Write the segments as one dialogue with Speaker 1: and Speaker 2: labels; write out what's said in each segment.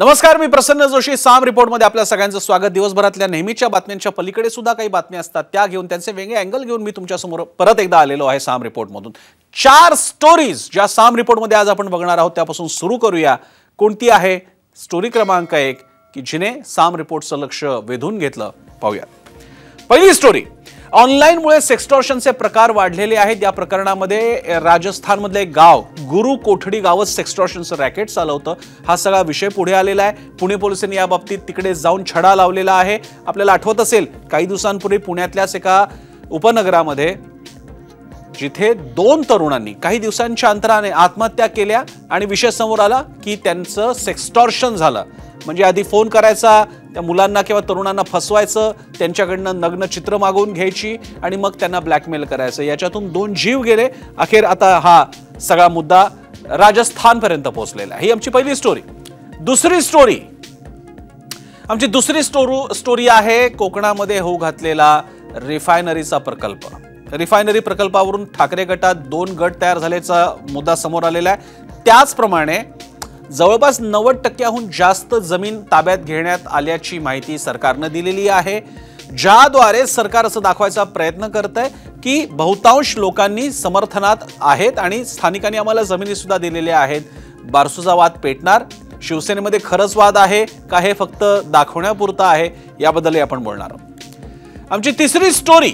Speaker 1: नमस्कार, मी प्रसन्न जोशी. साम रिपोर्टमध्ये आपल्या सगळ्यांचं स्वागत. दिवसभरातल्या नेहमीच्या बातम्यांच्या पलीकडे सुद्धा काही बातम्या असतात, त्या घेऊन त्यांचे वेगळे अँगल घेऊन मी तुमच्या समोर परत एकदा आलेलो आहे साम रिपोर्टमधून. 4 स्टोरीज ज्या साम रिपोर्टमध्ये आज आपण बघणार आहोत त्यापासून सुरू करूया. कोणती आहे स्टोरी क्रमांक 1 की जिने साम रिपोर्टचं लक्ष वेधून घेतलं, पाहूया. पहिली स्टोरी. ऑनलाईनमुळे सेक्सटॉर्शनचे प्रकार वाढलेले आहेत. या प्रकरणामध्ये राजस्थानमधले एक गाव गुरु कोठडी गावच सेक्सटॉर्शनचं रॅकेट चालवतं. हा सगळा विषय पुढे आलेला आहे. पुणे पोलिसांनी या बाबतीत तिकडे जाऊन छडा लावलेला आहे. आपल्याला आठवत असेल काही दिवसांपूर्वी पुण्यातल्याच एका उपनगरामध्ये जिथे 2 तरुणांनी काही दिवसांच्या अंतराने आत्महत्या केल्या आणि विषय समोर आला की त्यांचं सेक्सटॉर्शन झालं. म्हणजे आधी फोन करायचा, त्या मुलांना किंवा तरुणांना फसवायचं, त्यांच्याकडनं नग्न चित्र मागवून घ्यायची आणि मग त्यांना ब्लॅकमेल करायचं. याच्यातून 2 जीव गेले. अखेर आता हा सगळा मुद्दा राजस्थानपर्यंत पोहोचलेला आहे. ही आमची पहिली स्टोरी. दुसरी स्टोरी. आमची दुसरी स्टोरी आहे कोकणामध्ये होऊ घातलेला रिफायनरीचा प्रकल्प. रिफायनरी प्रकल्पावरून ठाकरे गटात 2 गट तयार झाल्याचा मुद्दा समोर आलेला आहे. त्याचप्रमाणे जवळपास 90% जास्त जमीन ताब्यात घेण्यात आल्याची माहिती सरकारनं दिलेली आहे, ज्याद्वारे सरकार असं दाखवायचा प्रयत्न करतंय की बहुतांश लोकांनी समर्थनात आहेत आणि स्थानिकांनी आम्हाला जमिनी सुद्धा दिलेल्या आहेत. बारसूचा वाद पेटणार. शिवसेनेमध्ये खरंच वाद आहे का हे फक्त दाखवण्यापुरतं आहे, याबद्दलही आपण बोलणार आहोत. आमची तिसरी स्टोरी.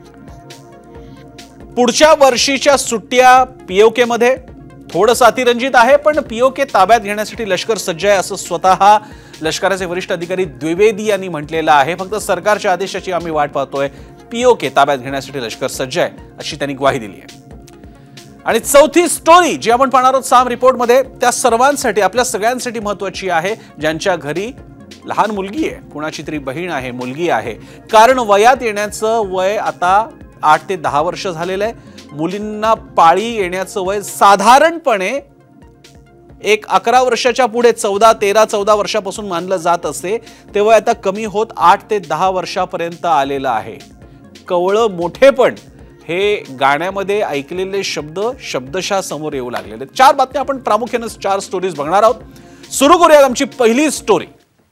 Speaker 1: पुढच्या वर्षीच्या सुट्ट्या पीओके मध्ये थोडंसं अतिरंजित आहे, पण पीओके ताब्यात घेण्यासाठी लष्कर सज्ज आहे असं स्वतः लष्कराचे वरिष्ठ अधिकारी द्विवेदी यांनी म्हटलेलं आहे. फक्त सरकारच्या आदेशाची आम्ही वाट पाहतोय. पीओके ताब्यात घेण्यासाठी लष्कर सज्ज आहे अशी त्यांनी ग्वाही दिली आहे. आणि चौथी स्टोरी जी आपण पाहणार आहोत साम रिपोर्टमध्ये, त्या सर्वांसाठी, आपल्या सगळ्यांसाठी महत्वाची आहे, ज्यांच्या घरी लहान मुलगी आहे, कुणाची तरी बहीण आहे, मुलगी आहे. कारण वयात येण्याचं वय आता 8 ते 10 वर्ष झालेलं आहे. मुलींना पाळी येण्याचं वय साधारणपणे एक 11 वर्षाच्या पुढे 13-14 वर्षापासून मानलं जात असे, ते वय आता कमी होत 8 ते 10 वर्षापर्यंत आलेलं आहे. कवळं मोठेपण हे गाण्यामध्ये ऐकलेले शब्द शब्दशः समोर येऊ लागलेले. 4 बातम्या आपण प्रामुख्याने 4 स्टोरीज बघणार आहोत. सुरू करूया आमची पहिली स्टोरी.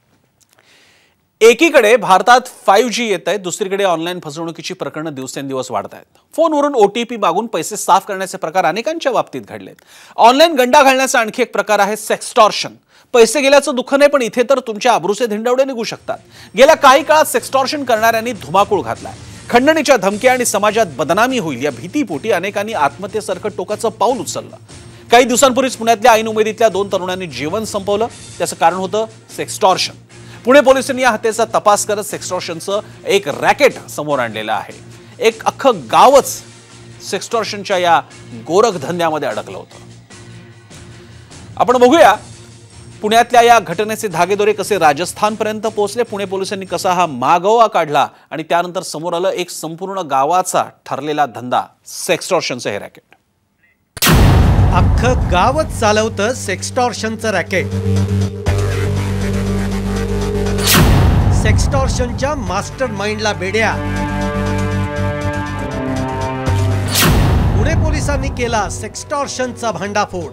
Speaker 1: एकीकडे भारतात 5G येत आहे, दुसरीकडे ऑनलाईन फसवणुकीची प्रकरणं दिवसेंदिवस वाढत आहेत. फोनवरून OTP मागून पैसे साफ करण्याचे प्रकार अनेकांच्या बाबतीत घडलेत. ऑनलाईन गंडा घालण्याचा आणखी एक प्रकार आहे सेक्सटॉर्शन. पैसे गेल्याचं दुःख नाही, पण इथे तर तुमच्या आबरूचे धिंडवडे निघू शकतात. गेल्या काही काळात सेक्सटॉर्शन करणाऱ्यांनी धुमाकूळ घातलाय. खंडणीच्या धमक्या आणि समाजात बदनामी होईल या भीतीपोटी अनेकांनी आत्महत्येसारखं टोकाचं पाऊल उचललं. काही दिवसांपूर्वीच पुण्यातल्या ऐन उमेदीतल्या 2 तरुणांनी जीवन संपवलं. त्याचं कारण होतं सेक्सटॉर्शन. पुणे पोलिसांनी या हत्येचा तपास करत सेक्सटॉर्शनचं एक रॅकेट समोर आणलेलं आहे. एक अख्खं गावच सेक्सटॉर्शनच्या या गोरखधंद्यामध्ये अडकलं होतं. आपण बघूया पुण्यातल्या या घटनेचे धागेदोरे कसे राजस्थानपर्यंत पोहोचले, पुणे पोलिसांनी कसा हा मागोवा काढला आणि त्यानंतर समोर आलं एक संपूर्ण गावाचा ठरलेला धंदा, सेक्सटॉर्शनचं हे रॅकेट.
Speaker 2: अख्खं गावच चालवतं सेक्सटॉर्शनचं रॅकेट. सेक्सटॉर्शनच्या मास्टर माइंडला बेड्या. पुणे पोलिसांनी केला सेक्सटॉर्शनचा भांडाफोड.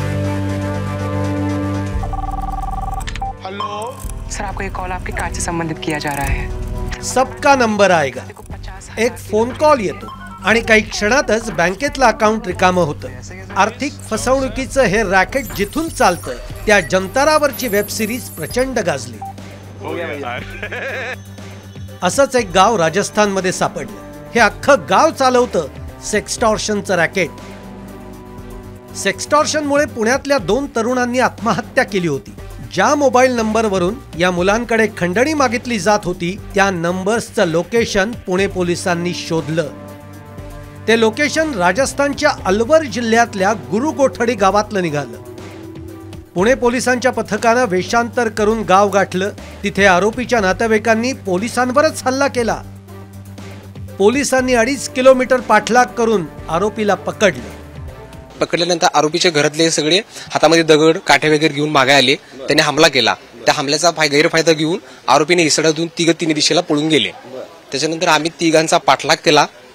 Speaker 3: हेलो सर, आपको एक कॉल आपके कार्ड से संबंधित किया जा रहा है.
Speaker 2: सबका नंबर आएगा. एक फोन कॉल येतो आणि काही क्षणातच बँकेतलं अकाउंट रिकामं होतं. आर्थिक फसवणुकीचं हे रॅकेट जिथून चालतं त्या जंतरावरची वेब सिरीज प्रचंड गाजली. असंच एक गाव राजस्थानमध्ये सापडलं. हे अख्खं गाव चालवतं सेक्सटॉर्शनचं रॅकेट. सेक्सटॉर्शनमुळे पुण्यातल्या 2 तरुणांनी आत्महत्या केली होती. ज्या मोबाईल नंबरवरून या मुलांकडे खंडणी मागितली जात होती त्या नंबर्सचं लोकेशन पुणे पोलिसांनी शोधलं. ते लोकेशन राजस्थानच्या अलवर जिल्ह्यातल्या गुरु कोठडी गावातलं निघालं. पुणे पोलिसांच्या पथकानं वेषांतर करून गाव गाठलं. तिथे आरोपीच्या नातेवाईकांनी पोलिसांवरच हल्ला केला. पोलिसांनी 2.5 किलोमीटर पाठलाग करून आरोपीला पकडलं.
Speaker 4: पकडल्यानंतर आरोपीच्या घरातले सगळे हातामध्ये दगड काठे वगैरे घेऊन मागे आले. त्याने हमला केला. त्या हमल्याचा गैरफायदा घेऊन आरोपीने इसडा देऊन तिघं तिन्ही दिशेला पळून गेले. त्याच्यानंतर आम्ही तिघांचा पाठलाग केला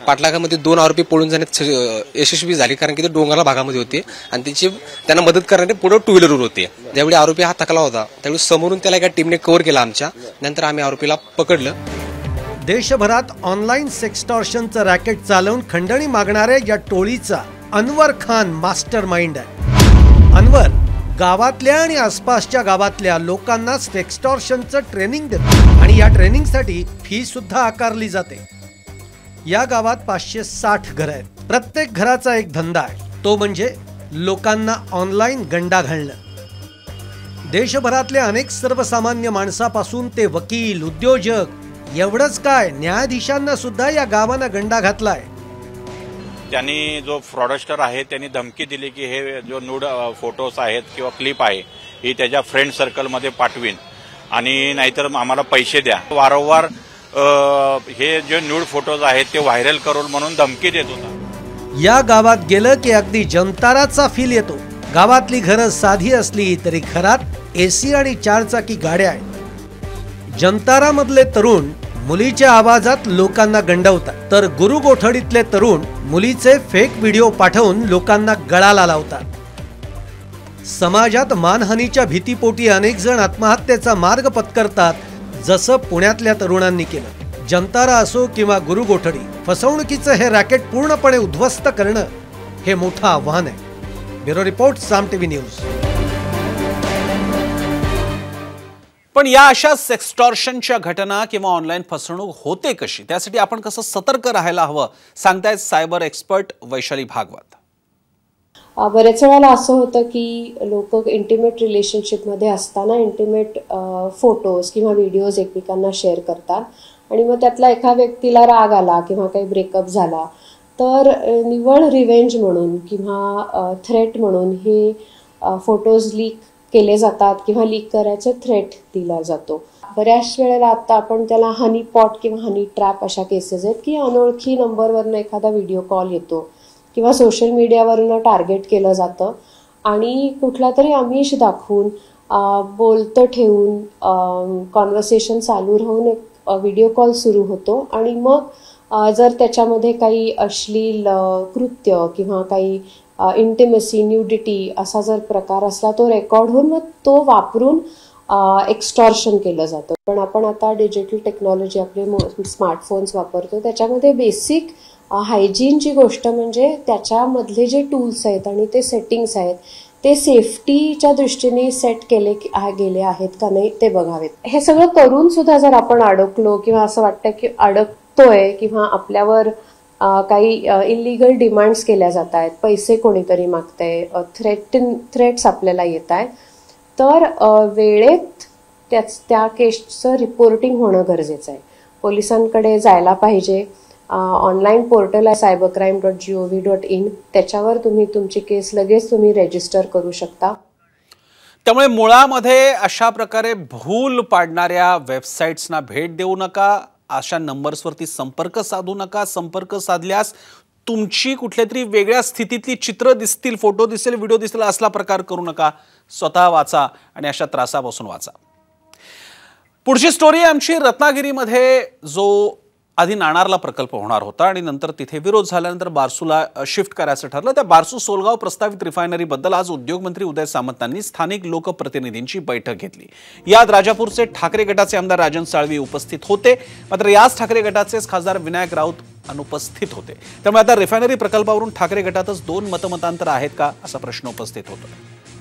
Speaker 4: पाठलागामध्ये 2 आरोपी पळून जाण्यात यशस्वी झाले, कारण की ते डोंगराळ भागामध्ये होते आणि त्यांना मदत करणारे पुढे 2 व्हीलरवर होते. ज्यावेळी आरोपी हा थकला होता त्यावेळी समोरून त्याला एका टीमने कव्हर केला आमच्या. नंतर आम्ही आरोपीला पकडलं.
Speaker 2: देशभरात ऑनलाईन सेक्सटॉर्शनचं रॅकेट चालवून खंडणी मागणाऱ्या या टोळीचा अनवर खान मास्टर माइंड आहे. अनवर गावातल्या आणि आसपासच्या गावातल्या लोकांना सेक्सटॉर्शनचं ट्रेनिंग देतो आणि या ट्रेनिंगसाठी फी सुद्धा आकारली जाते. या गावात 560 घरं आहेत. प्रत्येक घराचा एक धंदा आहे, तो म्हणजे लोकांना ऑनलाईन गंडा घालणं. देशभरातल्या अनेक सर्वसामान्य माणसापासून ते वकील, उद्योजक, एवढंच काय न्यायाधीशांना सुद्धा या गावानं गंडा घातलाय.
Speaker 5: त्यांनी जो फ्रॉडस्टर आहे त्यांनी धमकी दिली की हे जो न्यूड फोटोज आहेत किंवा क्लिप आहे ही त्याच्या फ्रेंड सर्कलमध्ये पाठवीन आणि नाहीतर आम्हाला पैसे द्या. वारंवार हे जे न्यूड फोटोज आहेत ते व्हायरल करून म्हणून धमकी देत होता.
Speaker 2: या गावात गेलं की अगदी जंताराचा फील येतो. गावातली घरं साधी असली तरी घरात एसी आणि 4 चाकी गाड्या आहेत. जंतारामधले तरुण मुलीच्या आवाजात लोकांना गंडवतात, तर गुरुगोठडीतले तरुण मुलीचे फेक व्हिडिओ पाठवून लोकांना गळाला लावतात. समाजात मानहानीच्या भीतीपोटी अनेक जण आत्महत्येचा मार्ग पत्करतात, जसं पुण्यातल्या तरुणांनी केलं. जंतारा असो किंवा गुरुगोठडी, फसवणुकीचं हे रॅकेट पूर्णपणे उद्ध्वस्त करणं हे मोठं आव्हान आहे. Bureau report, Saam TV news.
Speaker 1: पण या अशा सेक्सटॉर्शनच्या घटना किंवा ऑनलाईन फसवणूक होते कशी, त्यासाठी आपण कसं सतर्क राहायला हवं, सांगतायत सायबर एक्सपर्ट वैशाली भागवत.
Speaker 6: बरेच वेळेला असं होतं की लोक इंटिमेट रिलेशनशिपमध्ये असताना इंटिमेट फोटोज किंवा व्हिडिओज एकमेकांना शेअर करतात आणि मग त्यातला एका व्यक्तीला राग आला किंवा काही ब्रेकअप झाला तर निव्वळ रिव्हेंज म्हणून किंवा थ्रेट म्हणून हे फोटोज लीक केले जातात किंवा लीक करायचं थ्रेट दिला जातो. बऱ्याच वेळेला आता आपण त्याला हनी पॉट किंवा हनी ट्रॅप अशा केसेस आहेत की अनोळखी नंबरवरनं एखादा व्हिडिओ कॉल येतो किंवा सोशल मीडियावरून टार्गेट केलं जातं आणि कुठला तरी आमिष दाखवून बोलतं ठेवून कॉन्व्हर्सेशन चालू राहून एक व्हिडिओ कॉल सुरू होतो आणि मग जर त्याच्यामध्ये काही अश्लील कृत्य किंवा काही इंटिमेसी, न्यूडिटी असा जर प्रकार असला तो रेकॉर्ड होऊन मग तो वापरून एक्स्टॉर्शन केलं जातं. पण आपण आता डिजिटल टेक्नॉलॉजी आपले स्मार्टफोन्स वापरतो, त्याच्यामध्ये बेसिक हायजीनची गोष्ट म्हणजे त्याच्यामधले जे टूल्स आहेत आणि ते सेटिंग्स आहेत ते सेफ्टीच्या दृष्टीने सेट केले गेले आहेत का नाही ते बघावेत. हे सगळं करून सुद्धा जर आपण अडकलो किंवा असं वाटतं की अडकतोय किंवा आपल्यावर काही इलिगल डिमांड्स केल्या जात आहेत, पैसे कोणीतरी मागतंय, थ्रेट्स आपल्याला येत आहेत, तर वेळेत त्या केसचं रिपोर्टिंग होणं गरजेचं आहे. पोलिसांकडे जायला पाहिजे. ऑनलाईन पोर्टल आहे cybercrime.gov.in, त्याच्यावर तुम्ही तुमची केस लगेच तुम्ही रजिस्टर करू शकता.
Speaker 1: त्यामुळे मुळामध्ये अशा प्रकारे भूल पाडणाऱ्या वेबसाईट्सना भेट देऊ नका, अशा नंबर्सवरती संपर्क साधू नका. संपर्क साधल्यास तुमची कुठल्या तरी वेगळ्या स्थितीतली चित्र दिसतील, फोटो दिसतील, व्हिडिओ दिसतील, असला प्रकार करू नका. स्वतः वाचा आणि अशा त्रासापासून वाचा. पुढची स्टोरी आमची रत्नागिरीमध्ये जो आधी नाणारला प्रकल्प होणार होता आणि नंतर तिथे विरोध झाल्यानंतर बारसूला शिफ्ट करायचं ठरलं. त्या बारसू सोलगाव प्रस्तावित रिफायनरीबद्दल आज उद्योगमंत्री उदय सामंतांनी स्थानिक लोकप्रतिनिधींची बैठक घेतली. यात राजापूरचे ठाकरे गटाचे आमदार राजन साळवी उपस्थित होते, मात्र याच ठाकरे गटाचेच खासदार विनायक राऊत अनुपस्थित होते. त्यामुळे आता रिफायनरी प्रकल्पावरून ठाकरे गटातच 2 मतमतांतर आहेत का असा प्रश्न उपस्थित होतो.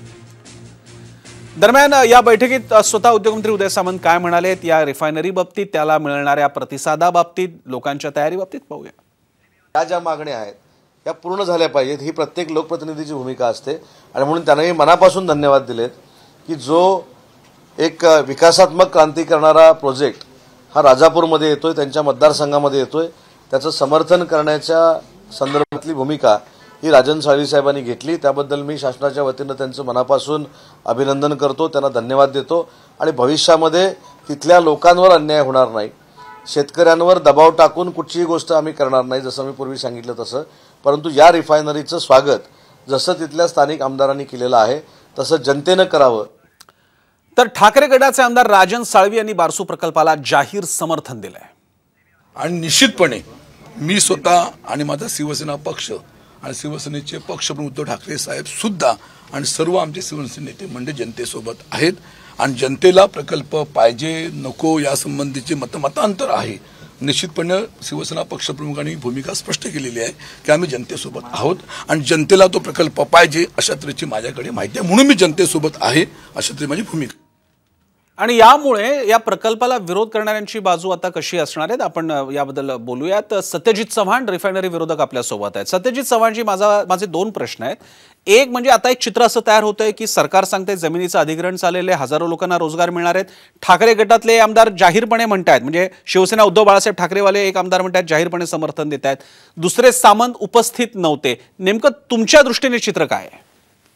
Speaker 1: दरम्यान या बैठकीत स्वतः उद्योगमंत्री उदय सामंत काय म्हणाले या रिफायनरी बाबतीत, त्याला मिळणाऱ्या प्रतिसादाबाबतीत, लोकांच्या तयारीबाबतीत पाहूया.
Speaker 7: या ज्या मागण्या आहेत या पूर्ण झाल्या पाहिजेत ही प्रत्येक लोकप्रतिनिधीची भूमिका असते आणि म्हणून त्यांनाही मनापासून धन्यवाद दिलेत की जो एक विकासात्मक क्रांती करणारा प्रोजेक्ट हा राजापूरमध्ये येतोय, त्यांच्या मतदारसंघामध्ये येतोय, त्याचं समर्थन करण्याच्या संदर्भातली भूमिका ही राजन साळवी साहेबांनी घेतली. त्याबद्दल मी शासनाच्या वतीनं त्यांचं मनापासून अभिनंदन करतो, त्यांना धन्यवाद देतो आणि भविष्यामध्ये तिथल्या लोकांवर अन्याय होणार नाही, शेतकऱ्यांवर दबाव टाकून कुठचीही गोष्ट आम्ही करणार नाही, जसं मी पूर्वी सांगितलं तसं. परंतु या रिफायनरीचं स्वागत जसं तिथल्या स्थानिक आमदारांनी केलेलं आहे तसं जनतेनं करावं.
Speaker 1: तर ठाकरे गटाचे आमदार राजन साळवी यांनी बारसू प्रकल्पाला जाहीर समर्थन दिलंय
Speaker 8: आणि निश्चितपणे मी स्वतः आणि माझा शिवसेना पक्ष आणि शिवसेनेचे पक्षप्रमुख उद्धव ठाकरे साहेब सुद्धा आणि सर्व आमचे शिवसेना नेते म्हणजे जनतेसोबत आहेत आणि जनतेला प्रकल्प पाहिजे नको यासंबंधीचे मतांतर आहे. निश्चितपणे शिवसेना पक्षप्रमुखांनी भूमिका स्पष्ट केलेली आहे की आम्ही जनतेसोबत आहोत आणि जनतेला तो प्रकल्प पाहिजे अशा तऱ्हेची माझ्याकडे माहिती आहे, म्हणून मी जनतेसोबत आहे अशा तरी माझी भूमिका.
Speaker 1: आणि यामुळे या प्रकल्पाला विरोध करणाऱ्यांची बाजू आता कशी असणार आहे आपण याबद्दल बोलूयात. सत्यजित चव्हाण रिफायनरी विरोधक आपल्यासोबत आहेत. सत्यजित चव्हाणजी, माझे दोन प्रश्न आहेत. एक म्हणजे आता एक चित्र असं तयार होतंय की सरकार सांगते जमिनीचं अधिग्रहण चाललेलं आहे, हजारो लोकांना रोजगार मिळणार आहेत. ठाकरे गटातले आमदार जाहीरपणे म्हणतायत, म्हणजे शिवसेना उद्धव बाळासाहेब ठाकरेवाले एक आमदार म्हणतात जाहीरपणे समर्थन देत आहेत. दुसरे सामंत उपस्थित नव्हते. नेमकं तुमच्या दृष्टीने चित्र काय आहे?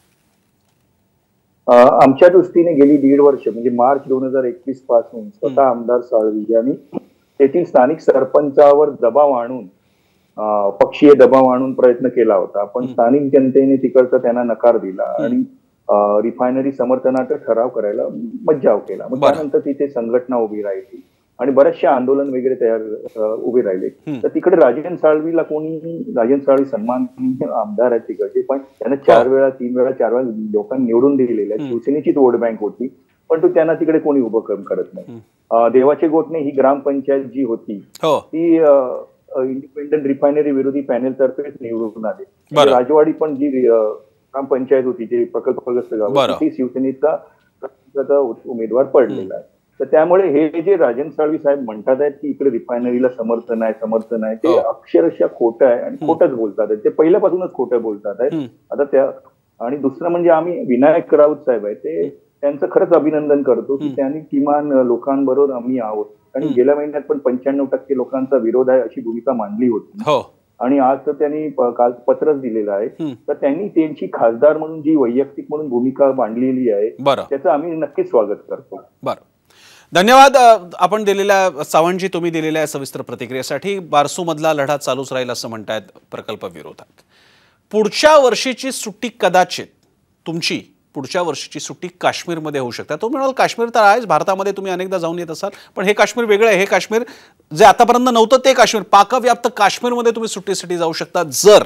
Speaker 9: आमच्या दृष्टीने गेली 1.5 वर्ष म्हणजे मार्च 2021 पासून स्वतः आमदार साळवी यांनी तेथील स्थानिक सरपंचावर दबाव आणून पक्षीय दबाव आणून प्रयत्न केला होता, पण स्थानिक जनतेने तिकडचा त्यांना नकार दिला आणि रिफायनरी समर्थनाचा ठराव करायला मज्जाव केला. मग त्यानंतर तिथे संघटना उभी राहिली आणि बरेचसे आंदोलन वगैरे तयार उभे राहिले. तर तिकडे राजन साळवीला राजन साळवी सन्मान आमदार आहेत तिकडचे, पण त्यांना 4 वेळा 3 वेळा 4 वेळा लोकांनी निवडून दिलेले आहे. शिवसेनेचीच वोट बँक होती, पण तो त्यांना तिकडे कोणी उभं करत नाही. देवाचे गोठणे ही ग्रामपंचायत जी होती ती इंडिपेंडंट रिफायनरी विरोधी पॅनेल तर्फे निवडून आले. राजवाडी पण जी ग्रामपंचायत होती जे प्रकल्पग्रस्त गाव ती शिवसेनेचा उमेदवार पडलेला आहे. तर त्यामुळे हे जे राजन साळवी साहेब म्हणतात आहेत की इकडे रिफायनरीला समर्थन आहे ते अक्षरशः खोटं आहे आणि खोटंच बोलतात आहेत. ते पहिल्यापासूनच खोटं बोलतात आहेत. आता त्या आणि दुसरं म्हणजे आम्ही विनायक राऊत साहेब आहे ते त्यांचं खरंच अभिनंदन करतो की त्यांनी किमान लोकांबरोबर आम्ही आहोत आणि गेल्या महिन्यात पण 95% लोकांचा विरोध आहे अशी भूमिका मांडली होती आणि आज तर त्यांनी काल पत्रच दिलेलं आहे. तर त्यांनी त्यांची खासदार म्हणून जी वैयक्तिक म्हणून भूमिका मांडलेली आहे त्याचं आम्ही नक्कीच स्वागत करतो.
Speaker 1: बरं, धन्यवाद आपण दिलेल्या सावंतजी, तुम्ही दिलेल्या सविस्तर प्रतिक्रियेसाठी. बारसूमधला लढा चालूच राहील असं म्हणतायत प्रकल्प विरोधक. पुढच्या वर्षीची सुट्टी कदाचित तुमची पुढच्या वर्षीची सुट्टी काश्मीरमध्ये होऊ शकते. तुम्ही म्हणाल काश्मीर तर आहेच, भारतामध्ये तुम्ही अनेकदा जाऊन येत असाल, पण हे काश्मीर वेगळं आहे. हे काश्मीर जे आतापर्यंत नव्हतं ते काश्मीर, पाकव्याप्त काश्मीरमध्ये तुम्ही सुट्टीसाठी जाऊ शकता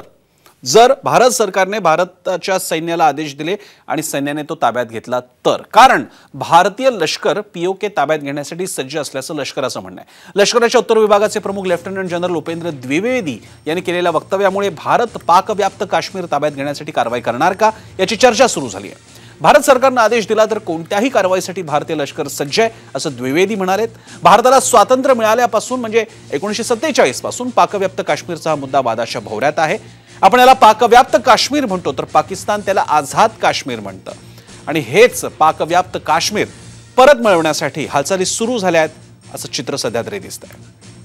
Speaker 1: जर भारत सरकारने भारताच्या सैन्याला आदेश दिले आणि सैन्याने तो ताब्यात घेतला तर. कारण भारतीय लष्कर पीओके ताब्यात घेण्यासाठी सज्ज असल्याचं लष्कराचं म्हणणं आहे. लष्कराच्या उत्तर विभागाचे प्रमुख लेफ्टनंट जनरल उपेंद्र द्विवेदी यांनी केलेल्या वक्तव्यामुळे भारत पाकव्याप्त काश्मीर ताब्यात घेण्यासाठी कारवाई करणार का याची चर्चा सुरू झाली आहे. भारत सरकारने आदेश दिला तर कोणत्याही कारवाईसाठी भारतीय लष्कर सज्ज आहे असं द्विवेदी म्हणालेत. भारताला स्वातंत्र्य मिळाल्यापासून म्हणजे 1947 पासून पाकव्याप्त काश्मीरचा हा मुद्दा वादाच्या भोवऱ्यात आहे. आपण याला पाकव्याप्त काश्मीर म्हणतो तर पाकिस्तान त्याला आझाद काश्मीर म्हणतं आणि हेच पाकव्याप्त काश्मीर परत मिळवण्यासाठी हालचाली सुरू झाल्या आहेत असं चित्र सध्या तरी दिसतंय.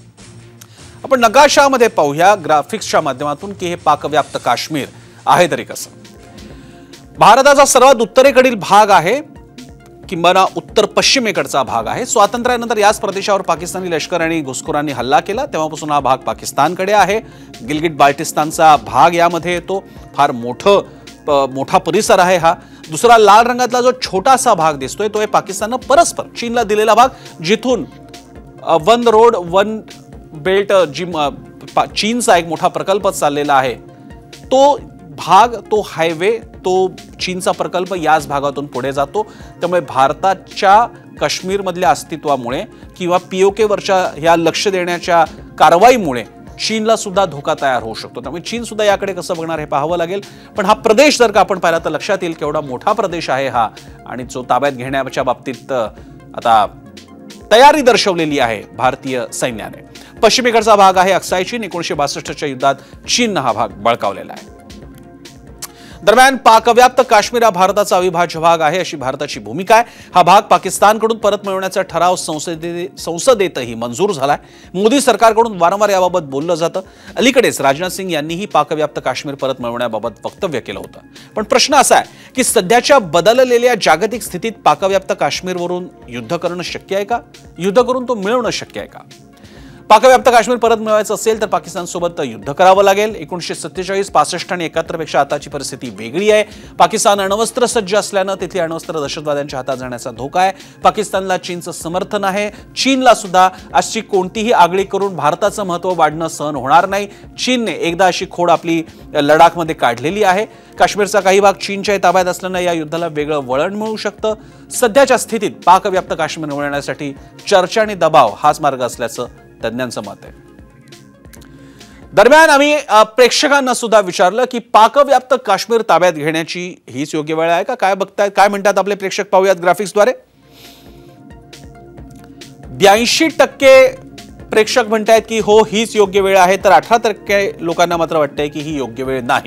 Speaker 1: आपण नकाशामध्ये पाहूया ग्राफिक्सच्या माध्यमातून की हे पाकव्याप्त काश्मीर आहे तरी कसं. भारताचा सर्वात उत्तरेकडील भाग आहे, किंबहुना उत्तर पश्चिमेकडचा भाग आहे. स्वातंत्र्यानंतर याच प्रदेशावर पाकिस्तानी लष्कर आणि घुसखोरांनी हल्ला केला, तेव्हापासून हा भाग पाकिस्तानकडे आहे. गिलगिट बाल्टिस्तानचा भाग यामध्ये येतो. फार मोठा परिसर आहे हा. दुसरा लाल रंगातला जो छोटासा भाग दिसतोय तो आहे पाकिस्ताननं परस्पर चीनला दिलेला भाग, जिथून वन रोड वन बेल्ट जी चीनचा एक मोठा प्रकल्प चाललेला आहे तो भाग, तो हायवे, तो चीनचा प्रकल्प याच भागातून पुढे जातो. त्यामुळे भारताच्या काश्मीरमधल्या अस्तित्वामुळे किंवा पीओकेवरच्या ह्या लक्ष देण्याच्या कारवाईमुळे चीनला सुद्धा धोका तयार होऊ शकतो. त्यामुळे चीन सुद्धा याकडे कसं बघणार हे पाहावं लागेल. पण हा प्रदेश जर का आपण पाहिला तर लक्षात येईल केवढा मोठा प्रदेश आहे हा आणि जो ताब्यात घेण्याच्या बाबतीत आता तयारी दर्शवलेली आहे भारतीय सैन्याने. पश्चिमेकडचा भाग आहे अक्साई चीन. 1962च्या युद्धात चीननं हा भाग बळकावलेला आहे. दरम्यान पाकव्याप्त काश्मीर हा भारताचा अविभाज्य भाग आहे अशी भारताची भूमिका आहे. हा भाग पाकिस्तानकडून परत मिळवण्याचा ठराव संसदेतही मंजूर झालाय. मोदी सरकारकडून वारंवार याबाबत बोललं जातं. अलीकडेच राजनाथ सिंग यांनीही पाकव्याप्त काश्मीर परत मिळवण्याबाबत वक्तव्य केलं होतं. पण प्रश्न असा आहे की सध्याच्या बदललेल्या जागतिक स्थितीत पाकव्याप्त काश्मीरवरून युद्ध करणं शक्य आहे का? युद्ध करून तो मिळवणं शक्य आहे का? पाकव्याप्त काश्मीर परत मिळवायचं असेल तर पाकिस्तानसोबत युद्ध करावं लागेल. 1947, 65 आणि 71 पेक्षा आताची परिस्थिती वेगळी आहे. पाकिस्तान अण्वस्त्र सज्ज असल्यानं तिथली अण्वस्त्र दहशतवाद्यांच्या हातात जाण्याचा धोका आहे. पाकिस्तानला चीनचं समर्थन आहे. चीनला सुद्धा अशी कोणतीही आगळीक करून भारताचं महत्त्व वाढणं सहन होणार नाही. चीनने एकदा अशी खोड आपली लडाखमध्ये काढलेली आहे. काश्मीरचा काही भाग चीनच्या ताब्यात असल्यानं या युद्धाला वेगळं वळण मिळू शकतं. सध्याच्या स्थितीत पाकव्याप्त काश्मीर मिळवण्यासाठी चर्चा आणि दबाव हाच मार्ग असल्याचं तज्ञांचं मत आहे. दरम्यान आम्ही प्रेक्षकांना सुद्धा विचारलं की पाकव्याप्त काश्मीर ताब्यात घेण्याची हीच योग्य वेळ आहे का? काय बघतायत, काय म्हणतात आपले प्रेक्षक, पाहूयात ग्राफिक्सद्वारे. 82% प्रेक्षक म्हणतायत की हो हीच योग्य वेळ आहे, तर 18% लोकांना मात्र वाटतंय की ही योग्य वेळ नाही.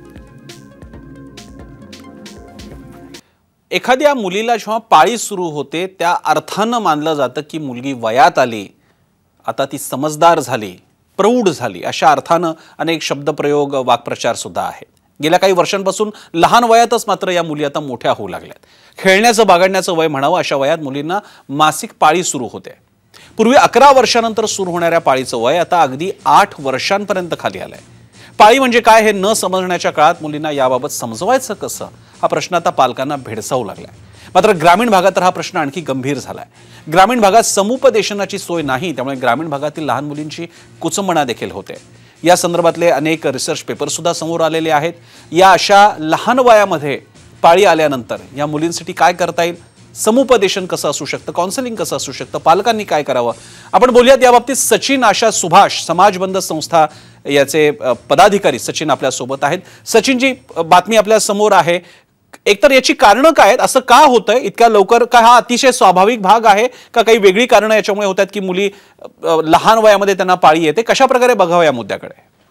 Speaker 1: एखाद्या मुलीला जेव्हा पाळी सुरू होते त्या अर्थानं मानलं जातं की मुलगी वयात आली, आता ती समजदार झाली, प्रौढ झाली, अशा अर्थानं अनेक शब्दप्रयोग, वाक्प्रचार सुद्धा आहेत. गेल्या काही वर्षांपासून लहान वयातच मात्र या मुली आता मोठ्या होऊ लागल्यात. खेळण्याचं, बागडण्याचं वय म्हणावं अशा वयात मुलींना मासिक पाळी सुरू होते. पूर्वी 11 वर्षानंतर सुरू होणाऱ्या पाळीचं वय आता अगदी 8 वर्षांपर्यंत खाली आलंय. पाळी म्हणजे काय हे न समजण्याच्या काळात मुलींना याबाबत समजवायचं कसं, हा प्रश्न आता पालकांना भेडसावू लागलाय. मात्र ग्रामीण भागात तर हा प्रश्न आणखी गंभीर झालाय. ग्रामीण भागात समुपदेशनाची सोय नाही, त्यामुळे ग्रामीण भागातील लहान मुलींची कुचंबणा देखील होते. या संदर्भातले अनेक रिसर्च पेपर सुद्धा समोर आलेले आहेत. या अशा लहान वयामध्ये पाळी आल्यानंतर या मुलींसाठी काय करता येईल, समुपदेशन कसं असू शकतं, काउन्सिलिंग कसं असू शकतं, पालकांनी काय करावं, आपण बोलूयात याबाबतीत. सचिन आशा सुभाष, समाजबंध संस्था याचे पदाधिकारी सचिन आपल्या सोबत आहेत. सचिनजी, बातमी आपल्या समोर आहे. एकतर याची कारणं काय आहेत, असं का होतंय इतक्या लवकर? का हा अतिशय स्वाभाविक भाग आहे का काही वेगळी कारणं याच्यामुळे होतात की मुली लहान वयामध्ये त्यांना पाळी येते? कशा प्रकारे बघावं या मुद्द्याकडे?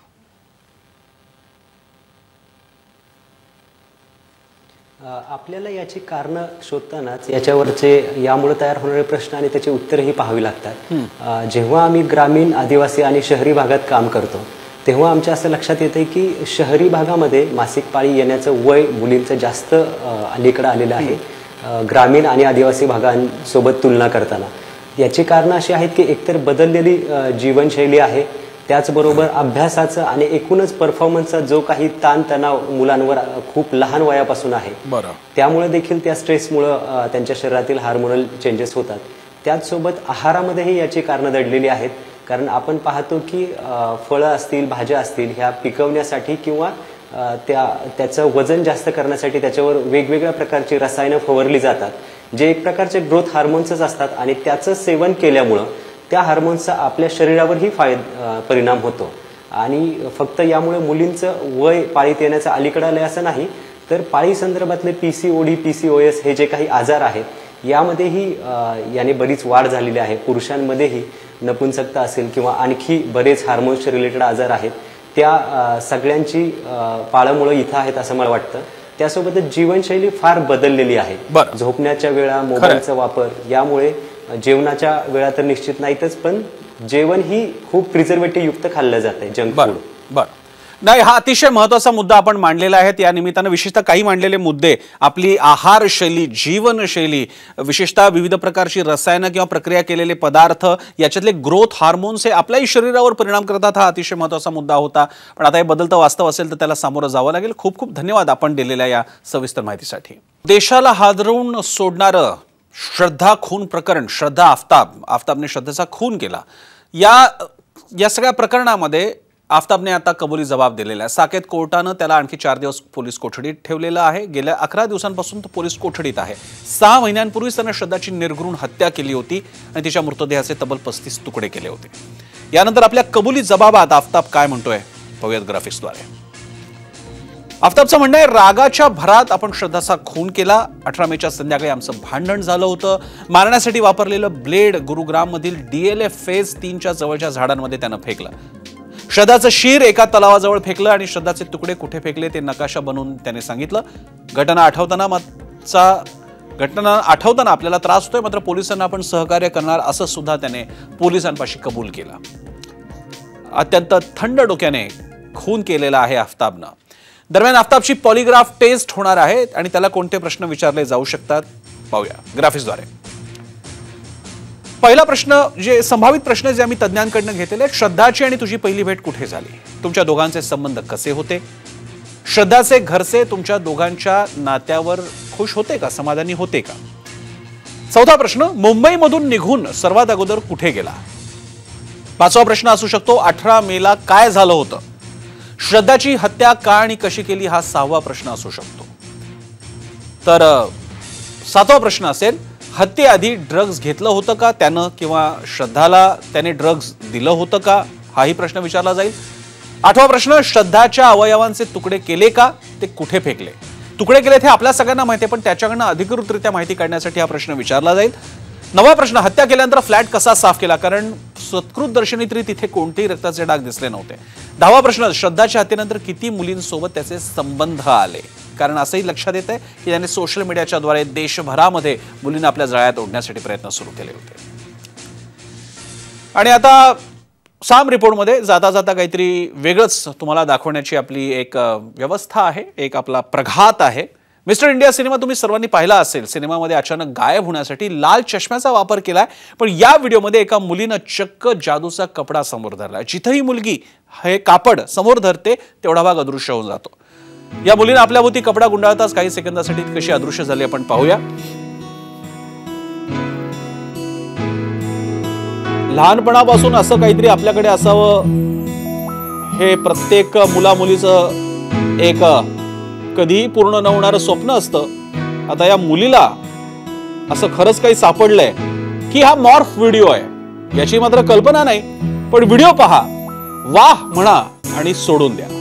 Speaker 10: आपल्याला याची कारणं शोधतानाच याच्यावरचे यामुळे तयार होणारे प्रश्न आणि त्याची उत्तरही पाहावी लागतात. जेव्हा आम्ही ग्रामीण, आदिवासी आणि शहरी भागात काम करतो तेव्हा आमच्या असं लक्षात येतं की शहरी भागामध्ये मासिक पाळी येण्याचं वय मुलींचं जास्त अलीकडं आलेलं आहे ग्रामीण आणि आदिवासी भागांसोबत तुलना करताना. याची कारणं अशी आहेत की एकतर बदललेली जीवनशैली आहे, त्याचबरोबर अभ्यासाचं आणि एकूणच परफॉर्मन्सचा जो काही ताणतणाव मुलांवर खूप लहान वयापासून आहे, त्यामुळे देखील त्या स्ट्रेसमुळं त्यांच्या शरीरातील हार्मोनल चेंजेस होतात. त्याचसोबत आहारामध्येही याची कारणं दडलेली आहेत. कारण आपण पाहतो की फळं असतील, भाज्या असतील, ह्या पिकवण्यासाठी किंवा त्याचं वजन जास्त करण्यासाठी त्याच्यावर वेगवेगळ्या प्रकारची रसायनं फवारली जातात, जे एक प्रकारचे ग्रोथ हार्मोन्सच असतात आणि त्याचं सेवन केल्यामुळं त्या हार्मोन्सचा आपल्या शरीरावरही परिणाम होतो. आणि फक्त यामुळे मुलींचं वय पाळीत येण्याचं अलीकडं आलंय असं नाही, तर पाळी संदर्भातले PCOD, PCOS हे जे काही आजार आहेत यामध्येही याने बरीच वाढ झालेली आहे. पुरुषांमध्येही नपुंसकता असेल किंवा आणखी बरेच हार्मोन्सचे रिलेटेड आजार आहेत, त्या सगळ्यांची पाळमुळं इथं आहेत असं मला वाटतं. त्यासोबतच जीवनशैली फार बदललेली आहे. झोपण्याच्या वेळा, मोबाईलचा वापर, यामुळे जेवणाच्या वेळा तर निश्चित नाहीतच, पण जेवण ही खूप प्रिझर्वेटिव्ह युक्त खाल्लं जाते, जंक फूड.
Speaker 1: बरं, नाही, हा अतिशय महत्त्वाचा मुद्दा आपण मांडलेला आहे. या निमित्तानं विशेषतः काही मांडलेले मुद्दे, आपली आहारशैली, जीवनशैली, विशेषतः विविध प्रकारची रसायनं किंवा प्रक्रिया केलेले पदार्थ, याच्यातले ग्रोथ हार्मोन्स हे आपल्याही शरीरावर परिणाम करतात, हा अतिशय महत्त्वाचा मुद्दा होता. पण आता हे बदलतं वास्तव असेल तर त्याला सामोरं जावं लागेल. खूप खूप धन्यवाद आपण दिलेल्या या सविस्तर माहितीसाठी. देशाला हादरवून सोडणारं श्रद्धा खून प्रकरण, श्रद्धा आफताबने श्रद्धेचा खून केला, या सगळ्या प्रकरणामध्ये आफताबने आता कबुली जबाब दिलेला आहे. साकेत कोर्टानं त्याला आणखी 4 दिवस पोलीस कोठडीत ठेवलेलं आहे. गेल्या 11 दिवसांपासून तो पोलीस कोठडीत आहे. 6 महिन्यांपूर्वीच त्यानं श्रद्धाची निर्घृण हत्या केली होती आणि तिच्या मृतदेहाचे तब्बल 35 तुकडे केले होते. यानंतर आपल्या कबुली जबाबात आफताब काय म्हणतोय पाहूयात ग्राफिक्सद्वारे. आफताबचं म्हणणं आहे, रागाच्या भरात आपण श्रद्धाचा खून केला. 18 मेच्या संध्याकाळी आमचं भांडण झालं होतं. मारण्यासाठी वापरलेलं ब्लेड गुरुग्राम मधील DLF फेज 3च्या जवळच्या झाडांमध्ये त्यानं फेकलं. श्रद्धाचं शीर एका तलावाजवळ फेकलं आणि श्रद्धाचे तुकडे कुठे फेकले ते नकाशा बनवून त्याने सांगितलं. घटना आठवताना आपल्याला त्रास होतोय, मात्र पोलिसांना आपण सहकार्य करणार असं सुद्धा त्याने पोलिसांपाशी कबूल केलं. अत्यंत थंड डोक्याने खून केलेला आहे आफताबनं. दरम्यान आफताबची पॉलिग्राफ टेस्ट होणार आहे आणि त्याला कोणते प्रश्न विचारले जाऊ शकतात पाहूया ग्राफिक्सद्वारे. पहिला प्रश्न, जे संभावित प्रश्न जे आम्ही तज्ञांकडनं घेतलेले, श्रद्धाची आणि तुझी पहिली भेट कुठे झाली? तुमच्या दोघांचे संबंध कसे होते? श्रद्धाचे घरचे तुमच्या दोघांच्या नात्यावर खुश होते का, समाधानी होते का? चौथा प्रश्न, मुंबईमधून निघून सर्वात अगोदर कुठे गेला? पाचवा प्रश्न असू शकतो, 18 मेला काय झालं होतं? श्रद्धाची हत्या का आणि कशी केली हा 6वा प्रश्न असू शकतो. तर 7वा प्रश्न असेल, हत्येआधी ड्रग्ज घेतलं होतं का त्यानं, किंवा श्रद्धाला त्याने ड्रग्ज दिलं होतं का, हाही प्रश्न विचारला जाईल. 8वा प्रश्न, श्रद्धाच्या अवयवांचे तुकडे केले का, ते कुठे फेकले? तुकडे केलेत हे आपल्या सगळ्यांना माहिती आहे, पण त्याच्याकडनं अधिकृतरित्या माहिती काढण्यासाठी हा प्रश्न विचारला जाईल. 9वा प्रश्न, हत्या केल्यानंतर फ्लॅट कसा साफ केला, कारण सत्कृतदर्शनी तरी तिथे कोणतेही रक्ताचे डाग दिसले नव्हते. 10वा प्रश्न, श्रद्धाच्या हत्येनंतर किती मुलींसोबत त्याचे संबंध आले, कारण असंही लक्षात येत आहे की त्याने सोशल मीडियाच्या द्वारे देशभरामध्ये मुलींना आपल्या जाळ्यात ओढण्यासाठी प्रयत्न सुरू केले होते. आणि आता साम रिपोर्टमध्ये जाता जाता काहीतरी वेगळंच तुम्हाला दाखवण्याची आपली एक व्यवस्था आहे, एक आपला प्रघात आहे. मिस्टर इंडिया सिनेमा तुम्ही सर्वांनी पाहिला असेल. सिनेमामध्ये अचानक गायब होण्यासाठी लाल चष्म्याचा वापर केलाय, पण या व्हिडिओमध्ये एका मुलीनं चक्क जादूचा कपडा समोर धरलाय. जिथेही मुलगी हे कापड समोर धरते तेवढा भाग अदृश्य होऊन जातो. या मुलीनं आपल्या भोवती कपडा गुंडाळताच काही सेकंदासाठी कशी अदृश्य झाली आपण पाहूया. लहानपणापासून असं काहीतरी आपल्याकडे असावं हे प्रत्येक मुलामुलीचं एक कधीही पूर्ण न होणारं स्वप्न असतं. आता या मुलीला असं खरंच काही सापडलंय की हा मॉर्फ व्हिडिओ आहे याची मात्र कल्पना नाही, पण व्हिडिओ पहा, वाह म्हणा आणि सोडून द्या.